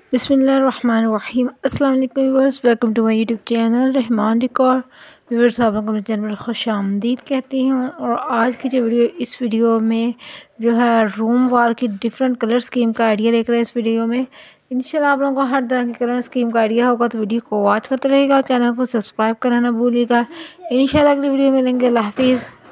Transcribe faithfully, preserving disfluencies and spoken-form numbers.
बिस्मिल्लाहिर्रहमानिर्रहीम। अस्सलाम वालेकुम viewers, welcome to my YouTube channel Rahman decor. Viewers, आप लोगों को मेरे चैनल पर खुश आमदीद कहती हूँ। और आज की जो वीडियो, इस वीडियो में जो है रूम वॉल की डिफरेंट कलर स्कीम का आइडिया लेकर है। इस वीडियो में इंशाल्लाह आप लोगों को हर तरह की कलर स्कीम का आइडिया होगा, तो वीडियो को वॉच करते रहेगा और चैनल को सब्सक्राइब करना ना भूलिएगा। इंशाल्लाह अगली वीडियो में मिलेंगे। अल्लाह हाफिज़।